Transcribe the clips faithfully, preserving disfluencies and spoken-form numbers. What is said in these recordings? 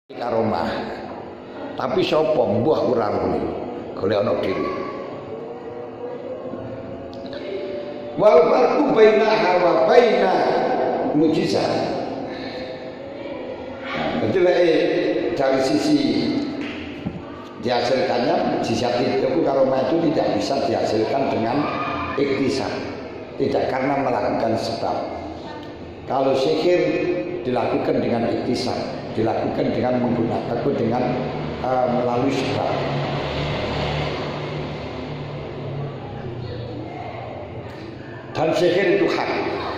karomah. Tapi sapa mbuh ora rene. Golek ana dhewe. Wal farqu bainaha wa baina mujizat. Jadi dari sisi dihasilkannya mujizat itu karomah itu tidak bisa dihasilkan dengan iktisab, tidak karena melakukan sebab. Kalau sihir dilakukan dengan iktisab, dilakukan dengan menggunakan dengan uh, melalui sebab. Dan sihir itu hak.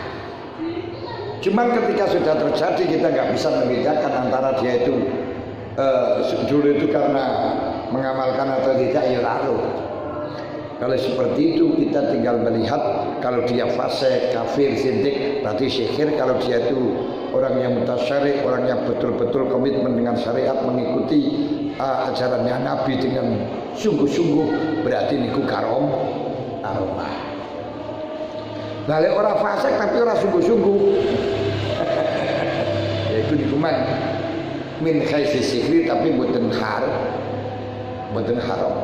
Cuman ketika sudah terjadi kita nggak bisa membedakan antara dia itu uh, dulu itu karena mengamalkan atau tidak, ya lalu. Kalau seperti itu kita tinggal melihat kalau dia fasik, kafir, zindik, berarti sihir. Kalau dia itu orang yang mutasyarrik, orang yang betul-betul komitmen dengan syariat, mengikuti uh, ajarannya Nabi dengan sungguh-sungguh, berarti niku karom, karomah. Lalu orang fasik tapi orang sungguh-sungguh, yaitu dikuman min khaisi sihri tapi bukan har, bukan haram.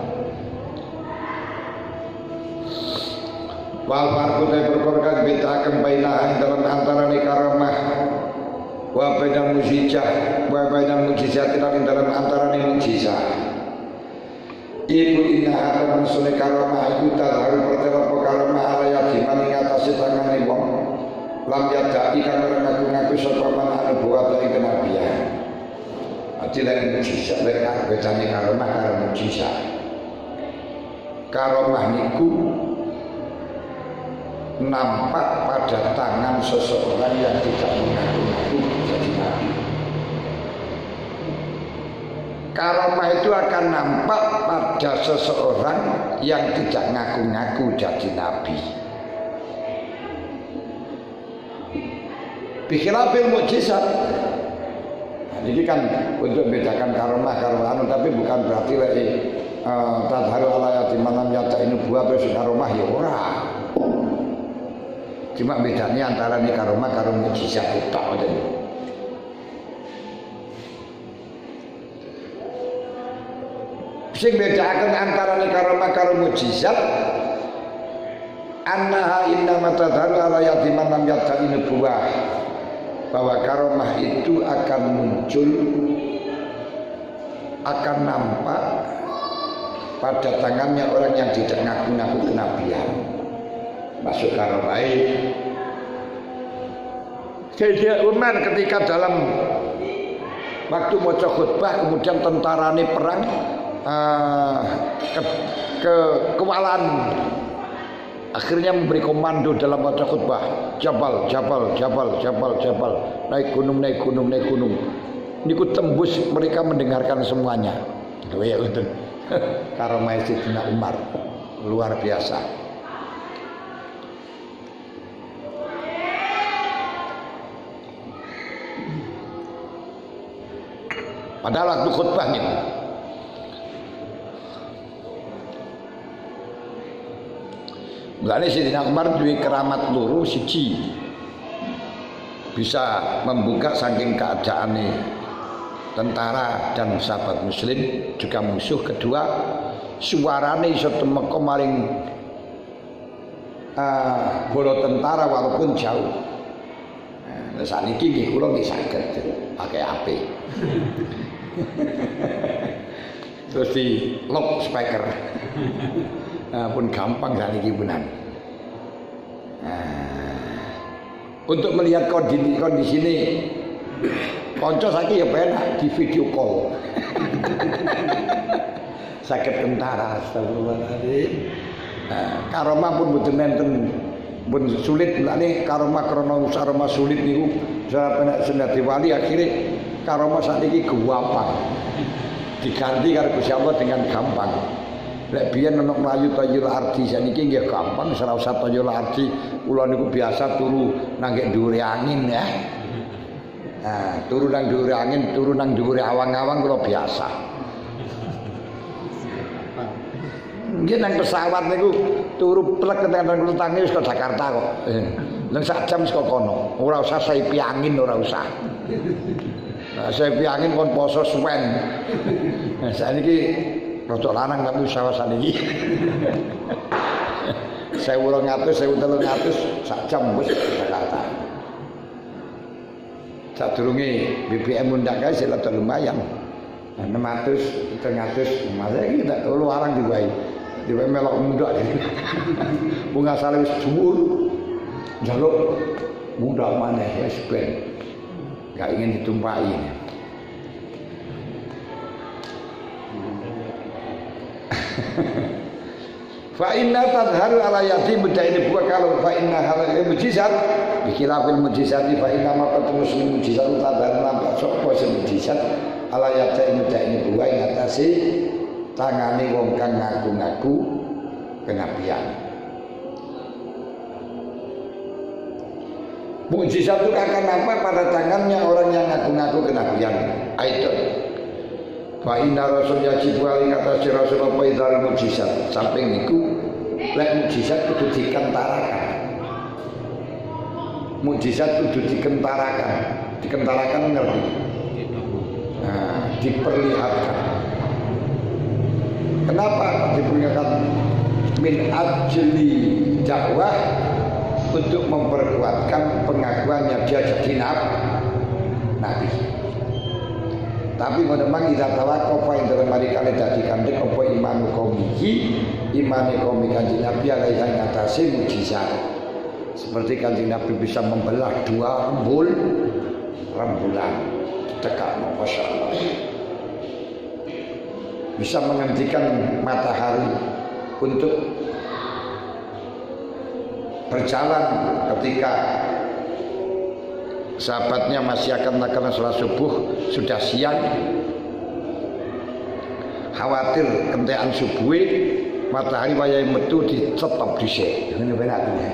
Wal farqu ta perkara bitakan bainahan dalam antara ni karamah wa bainal mujizah wa bainal mujizat dan dalam antara ni mujizat. Ibu inna akan sunni karamah iku tadharu perkara karamah ala yakiman ing atase tangane wong lam yadai kang ora ngaku-ngaku sapa man nubuwat ing kenabian. Ati lan mujizat lek bedane karamah karo mujizat. Karamah niku nampak pada tangan seseorang yang tidak mengaku-ngaku jadi nabi. Karamah itu akan nampak pada seseorang yang tidak ngaku-ngaku jadi nabi. Bikhilafil mukjizat. Nah, ini kan untuk membedakan karamah karo anu, tapi bukan berarti lagi uh, tadharu ala yatim lam yata ini buah terus karamah ya ora. Cuma bedanya antara ini karomah karo mujizat itu aja. Sing bedakan antara ini karomah karo mujizat, annaha innama tadharu ala yatiman lam yadai nubuwah, bahwa karomah itu akan muncul, akan nampak pada tangannya orang yang tidak ngaku-ngaku kenabian. Masuk karomah. Sayyidina Umar ketika dalam waktu maca khutbah kemudian tentara ini perang uh, ke, ke kewalahan, akhirnya memberi komando dalam maca khutbah, jabal jabal jabal jabal jabal, naik gunung naik gunung naik gunung. Niku tembus, mereka mendengarkan semuanya. Lho ya itu karomah Sayyidina Umar luar biasa. Pada waktu khutbahnya mulane Sayyidina Umar duwe keramat loro, siji bisa membuka saking keadaane tentara dan sahabat muslim juga musuh, kedua suarane iso temeka maring uh, bola tentara walaupun jauh. Nah, saniki nggih kula nggih saged pakai H P. Terus di lock speaker. Nah, pun gampang saniki punan. Nah, untuk melihat kondisi kondisi ini konco saiki ya penak di video call. Sakit tentara, astagfirullahaladzim. Nah, karomah pun mboten nenten pun sulit mulane karomah krana karomah sulit niku saya penak senati wali akhirnya karomah saat ini gampang diganti karo Gusti Allah dengan gampang. Lek biyen ana mlayu tayul ardi saniki nggih gampang, ora usah tayul ardi. Kula niku biasa turu nang dhuwure angin ya. Nah, turu nang dhuwure angin, turu nang dhuwure awang-awang kula biasa. Nggih nang pesawat niku turu plek nang tangi wis ke Jakarta kok. Nang sak jam wis kok kono. Ora usah saipi angin, ora usah. Nah, saya piangin kon poso suwen. Nah, saiki rada lanang tapi usaha saniki. seribu dua ratus, seribu tiga ratus sak jam wis kata. Sadurunge B B M mundak kae sik rada lumayan. enam ratus, tiga ratus, masa iki tak lu arang diwai. Diwai melok mundak. Bunga sale wis dhuwur. Njaluk mundak maneh wis ben. Enggak ingin ditumpaki. Fa inna tadharu ala yatim ini buka kalau fa inna hal mujizat bikhilafil mujizati fa inna ma qad muslim mujizat tadharu nampak sapa sing mujizat ala yatim ini buka ing atase tangane wong kang ngaku-ngaku kenabian. Mujizat itu akan apa pada tangannya orang yang ngaku-ngaku kenabian. Aidon Fa inna rasul yajib wali kata si rasul apa idhar mujizat. Samping niku lek mujizat kudu dikentarakan. Mujizat kudu dikentarakan. Dikentarakan ngerti? Nah, diperlihatkan. Kenapa diperlihatkan? Min ajli dakwah, untuk memperkuatkan pengakuannya dia jadi nabi. Tapi memang kita tahu apa yang dalam hari kali tadi kandek apa iman kaumihi iman kaum kanjeng Nabi alaihi ngatasi mujizat. Seperti kanjeng Nabi bisa membelah dua rembul rembulan tekan masya Allah. Bisa menghentikan matahari untuk berjalan ketika sahabatnya masih akan melakukan sholat subuh, sudah siang, khawatir kentekan subuh matahari wayai metu dicetop dhisik. Ngene bener ya.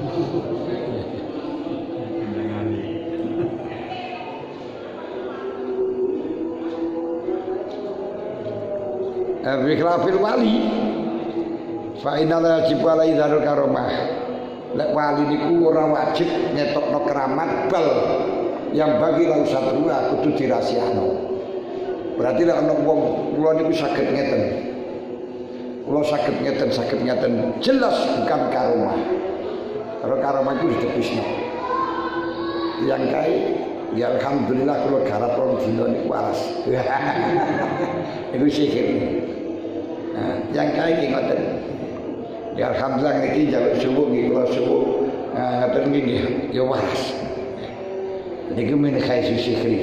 Bikhilafil wali fa inna la yajibu alaihi dzarul karomah. Lek wali niku ora wajib ngetokno keramat bal yang bagi lau satu kudu dirahasiakno. Berarti lek ana wong kula niku saged ngeten. Kula saged ngeten, saged ngeten jelas bukan karomah. Kalau karomah itu ditepisno. Yang kae ya alhamdulillah kula garap rong dina niku waras. Iku sihir. Nah, yang kae ki ngoten. Ya alhamdulillah niki jaluk subuh nggih kula subuh ngaten nggih ya waras. Niki men kaya sihir.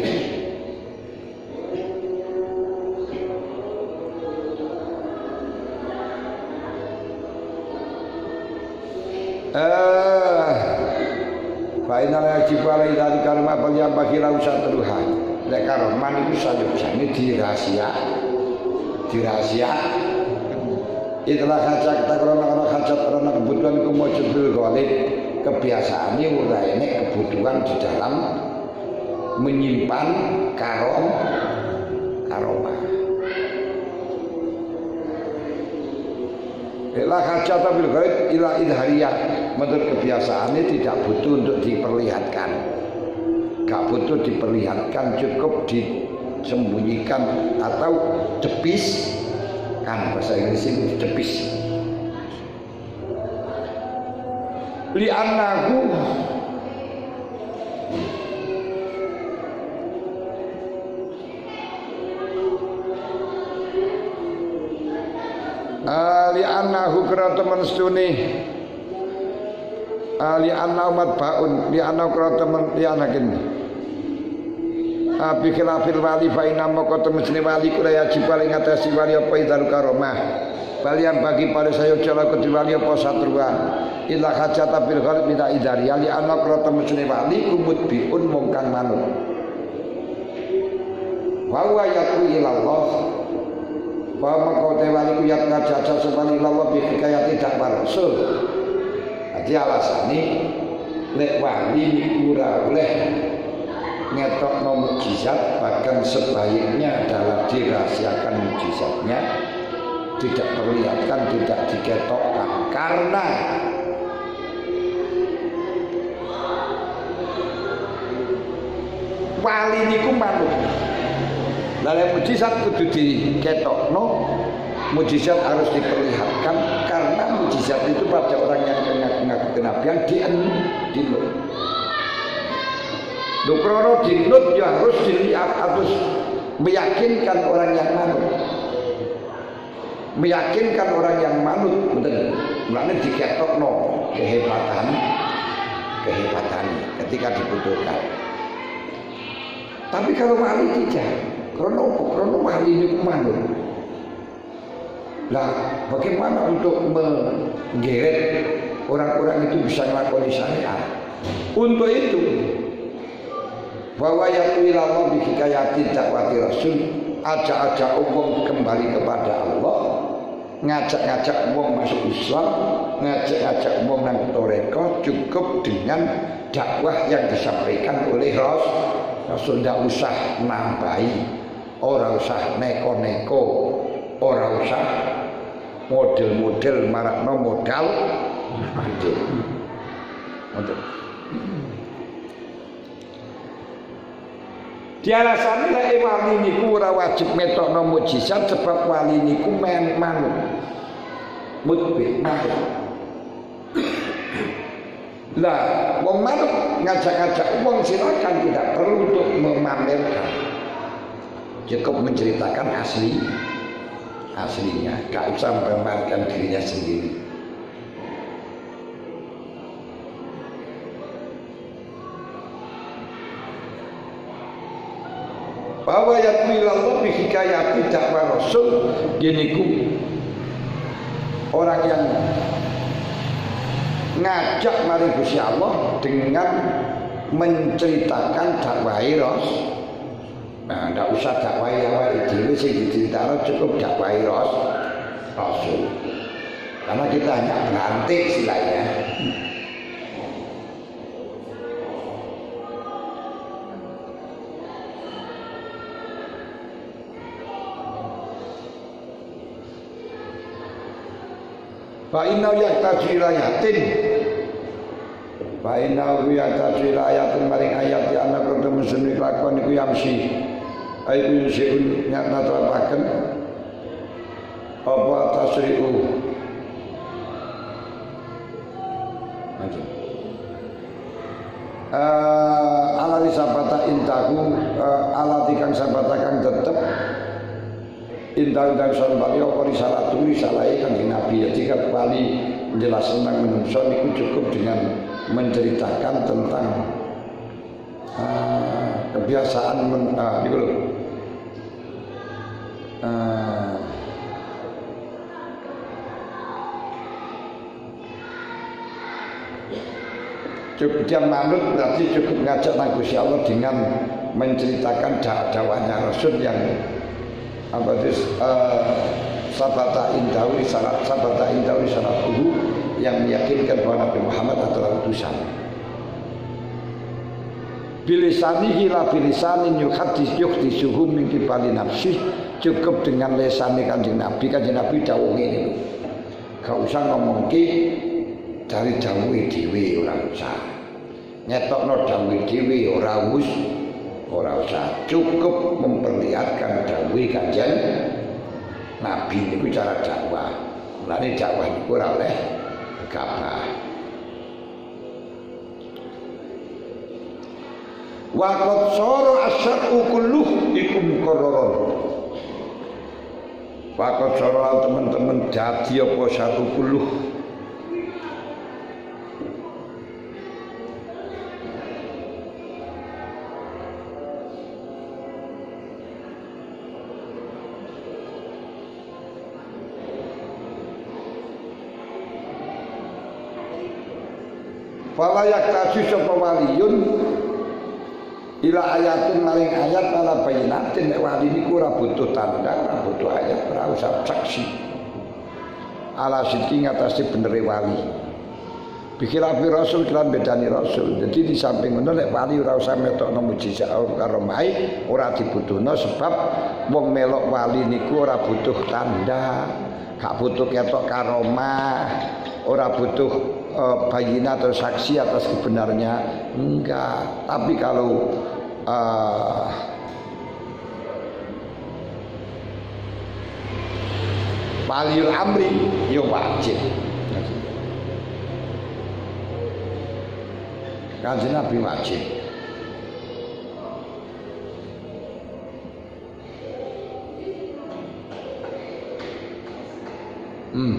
Eh Fainal yajib alai dari karma yang bagi lausa teruhan. Lek karma niku sayuk-sayuk dirahasia. Dirahasia. Itulah kaca kita karena hajat karena kebutuhan kumujudul golib kebiasaan ini udah ini kebutuhan di dalam menyimpan karom karoma. Itulah kaca tabil golib ilah idhariyah menurut kebiasaan ini tidak butuh untuk diperlihatkan, gak butuh diperlihatkan, cukup disembunyikan atau depis. Kan bahasa Inggris itu depis. Li annahu ali annahu kira temen stune ali annahu matbaun li annahu kira temen li anakin Abi khilafil wali fa inna maqata muslim wali kula yajib paling ngatasi wali apa idal karomah. Bali yang bagi pada saya jala ke wali apa satrua. Illa hajata bil ghalib min idari ali anak rata muslim wali kumut biun mongkang manut. Wa wa yaqu ila Allah. Wa maqata wali ku yak ngajaja sebani Allah bi hikayat tidak rasul. Jadi alasane lek wali ora oleh ngetok no mujizat, bahkan sebaiknya adalah dirahasiakan mujizatnya, tidak perlihatkan, tidak diketokkan, karena wali niku manut. Lah mujizat kudu diketokno, mujizat harus diperlihatkan karena mujizat itu pada orang yang mengaku kenabian dinut. Dokrono dinut ya harus dilihat, harus meyakinkan orang yang manut. Meyakinkan orang yang manut, betul. Mulane diketokno kehebatan, kehebatan ketika dibutuhkan. Tapi kalau wali tidak, krono krono wali ini manut. Lah, bagaimana untuk menggeret orang-orang itu bisa melakukan syariat? Untuk itu, bahwa yang ilallah bihikayati dakwati rasul, ajak-ajak umum kembali kepada Allah, ngajak-ngajak umum masuk Islam, ngajak-ngajak umum nang toreko, cukup dengan dakwah yang disampaikan oleh Rasul. Rasul tidak usah nambahi, orang usah neko-neko, orang usah model-model marakno modal mandil. Untuk dialasani lek wali niku ora wajib metokno mukjizat sebab wali niku men manut. Mutbi manut. Lah, wong manut ngajak-ngajak wong silakan, tidak perlu untuk memamerkan. Cukup menceritakan asli aslinya, gak usah memamerkan dirinya sendiri. Bahwa yatmilallah bihikayati dakwah rasul giniku orang yang ngajak mari Gusti Allah dengan menceritakan dakwah Rasul. Nah, tidak usah dakwah awake dhewe sing diceritakan, cukup dakwah Rasul. Karena kita hanya melantik istilahnya. Fa inna yaktaju ilayatin Fa inna yaktaju ilayatin maring ayat di anak roda musunik lakon iku yamsi aiku yusiun nyatna terapakan apa tasri'u uh, ala disabata intaku uh, ala tikang sabata kang tetep Indah dan salam bali apa risalatu risalai kanjeng Nabi. Ya jika kembali menjelaskan tentang manusia itu cukup dengan menceritakan tentang uh, kebiasaan men, uh, gitu loh. Uh, cukup dia manut berarti cukup ngajak Nabi Allah dengan menceritakan dakwahnya Rasul yang apa itu uh, sabata indawi salat sabata indawi salatuhu yang meyakinkan bahwa Nabi Muhammad adalah utusan. Bilisanihi la bilisanin yuhaddis yuhdisuhu min kibali nafsih, cukup dengan lesane kanjeng Nabi. Kanjeng Nabi dawuh ngene lho. Gak usah ngomong ki dari dawuhe dhewe ora usah. Ngetokno dawuhe dhewe ora us ora usah, cukup memperlihatkan dawuhe kanjeng Nabi niku cara dakwah. Mulane dakwah niku ora oleh gegabah. Wa qad sara asy'u kulluh iku mukarraron. Wa qad sara teman-teman dadi apa satu kulluh. Fala yaktasi sapa waliyun ila ayatin maring ayat ala bayinatin nek wali niku ora butuh tanda, ora butuh ayat, ora usah saksi. Ala sidki ngatasi benere wali. Bikilafi rasul kelan bedani rasul. Jadi di samping ngono nek wali ora usah metokno mujizat karo mai, ora dibutuhno sebab wong melok wali niku ora butuh tanda, gak butuh ketok karomah, ora butuh Uh, bayina atau saksi atas kebenarnya, enggak. Tapi kalau uh, waliul amri yo wajib. Kanjeng Nabi wajib. Hmm.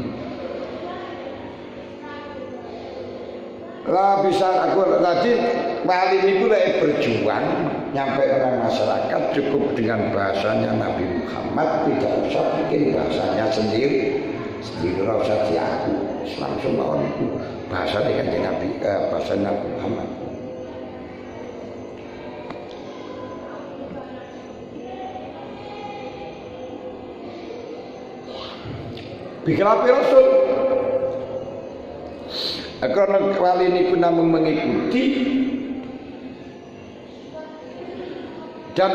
Lah bisa aku tadi wali niku lek berjuang nyampe orang masyarakat cukup dengan bahasanya Nabi Muhammad, tidak usah bikin bahasanya sendiri. Sendiri ora usah diaku. Langsung mawon niku bahasane Kanjeng Nabi, eh, bahasa Nabi Muhammad. Bikalapi Rasul karena wali niku namung mengikuti dan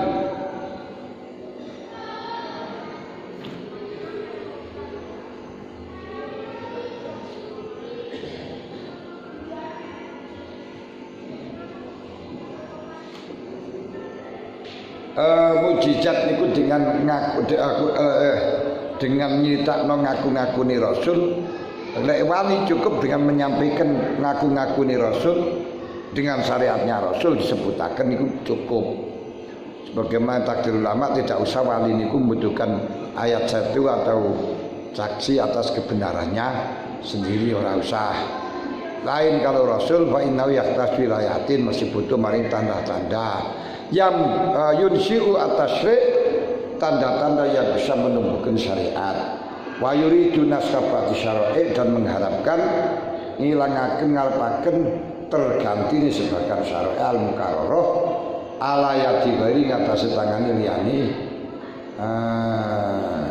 uh, mujizat niku dengan ngaku aku uh, dengan nyritakno ngaku-ngakuni Rasul. Lek wali cukup dengan menyampaikan ngaku-ngakuni Rasul dengan syariatnya Rasul disebutaken niku cukup. Sebagaimana takdir ulama tidak usah wali niku membutuhkan ayat satu atau saksi atas kebenarannya sendiri, ora usah. Lain kalau Rasul fa innahu yahtas wilayatin masih butuh maring tanda-tanda yang uh, yunsyi'u atasri, tanda-tanda yang bisa menumbuhkan syariat. Wa yuridu nasabati syara'i, dan mengharapkan ngilangaken ngarepaken terganti sebagai syara'i al-mukarrarah ala yati ghairi ngatasi tangane liyane. Ah.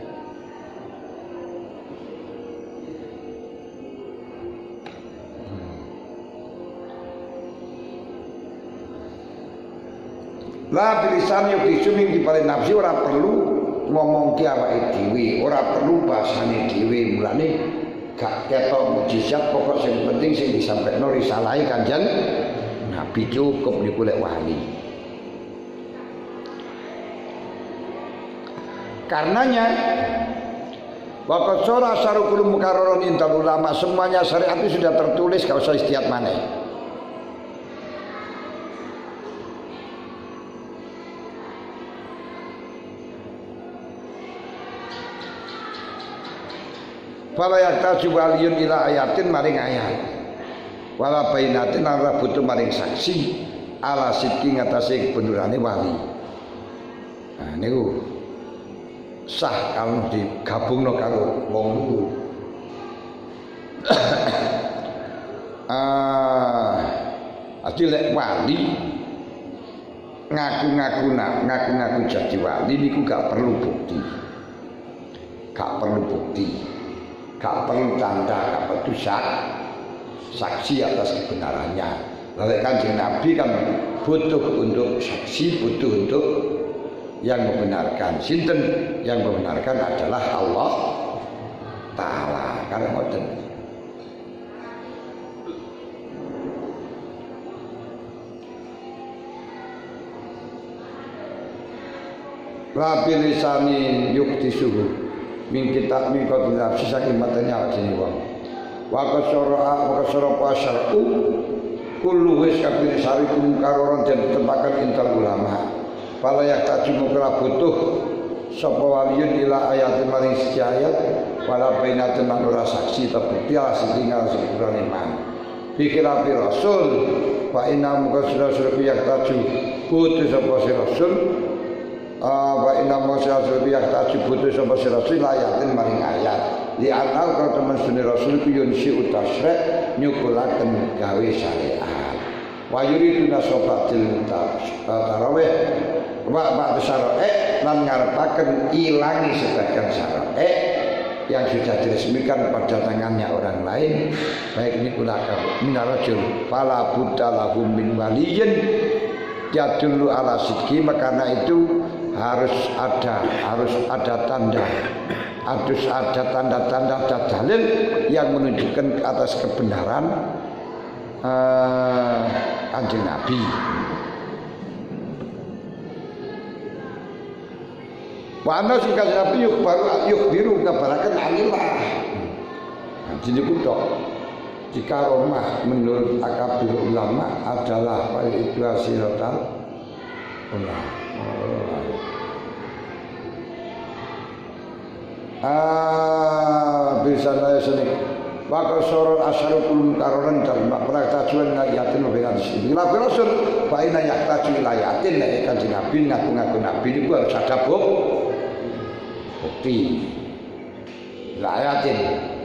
Lah bilisan yo disuming di paling nafsi ora perlu ngomong ki awake dhewe, ora perlu bahasane dhewe. Mulane gak ketok mujizat, pokok sing penting sing disampaikno risalahe Kanjeng Nabi cukup niku lek wali. Karenanya waqad sura syarukul mukarraron intal ulama, semuanya syariat itu sudah tertulis, gak usah istiad maneh. Fala yaktaju waliyun ila ayatin maring ayat wala bainatin ora butuh maring saksi ala sidqi ngatasi kebenurane wali. Nah niku sah kalau digabungno karo wong niku. Ah, ati lek wali ngaku-ngaku ngaku-ngaku jadi wali niku gak perlu bukti. Gak perlu bukti. Gak perlu tanda, gak perlu sak, saksi atas kebenarannya. Lalu Kanjeng Nabi kan butuh untuk saksi, butuh untuk yang membenarkan. Sinten yang membenarkan adalah Allah Ta'ala. Karena ngoten. Rabi lisani yukti suhu min kitab min qabil nafsi saking matanya ajine wong wa kasara wa kasara syar'u kullu wis kabeh sarikum karoron den tempakan intal ulama pala yak tajum kala butuh sapa waliyun ila ayatin maring siji ayat wala bainatin lan ora saksi terbukti tinggal sepurane man pikira pi rasul wa inna muqassira surbi yak tajum butuh sapa rasul. Wa inna masyaallah biyak tajibutu sapa rasul ayatin maring ayat li anal ka temen sunni rasul ku yunsi utasre nyukulaken gawe syariat wa yuridu nasobatil tarawih wa ba'd syara'i lan ngarepaken ilangi sebagian syara'i yang sudah diresmikan pada tangannya orang lain, baik ini kulaka minarajul fala buddha lahum min waliyin yadullu ala sidqi, karena itu harus ada harus ada tanda harus ada tanda-tanda ada dalil yang menunjukkan ke atas kebenaran uh, Kanjeng Nabi. Wa ana sing kanjeng Nabi yuk baru yuk biru kabaraken alillah. Jadi kutok jika romah menurut akabir ulama adalah itu silatal ulama. Ah bisa saya sini. Maka sorot asharul karonan dan pernah tajuan ngayatin dengan sini. Bila Rasul baina yaktaju layatin nek kanjeng Nabi ngaku-ngaku Nabi niku harus ada bukti. Layatin.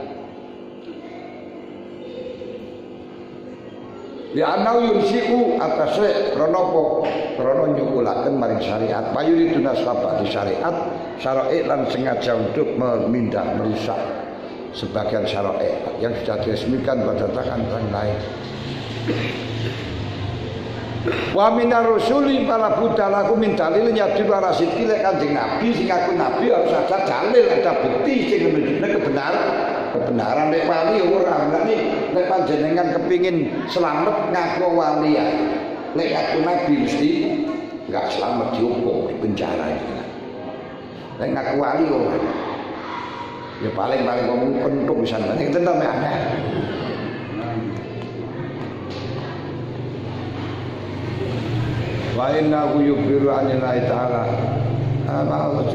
Ya anau yunsiku atase kronopo krono nyukulaken maring syariat mayuri tunas apa di syariat syara'i lan sengaja untuk memindah merusak sebagian syara'i yang sudah diresmikan pada tangan orang lain. Wa minar rusuli para buddha laku min dalilnya di luar sidqi lek Kanjeng Nabi sing aku nabi harus ada dalil, ada bukti sing menunjukkan kebenaran. Kebenaran nek wali ora nek nek panjenengan kepingin selamat ngaku wali ya. Nek aku nabi mesti enggak selamat dihukum di penjara itu. Nek ngaku wali ora. Ya paling-paling ngomong pentung pisan nek tentang ana. Wa innahu yukhbiru anillahi ta'ala. Ama Allah.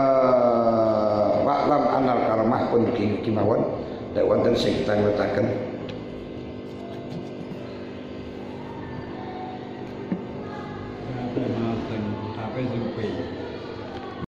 Waklam anal karamah pun kimawon lek wonten sing kita ngetaken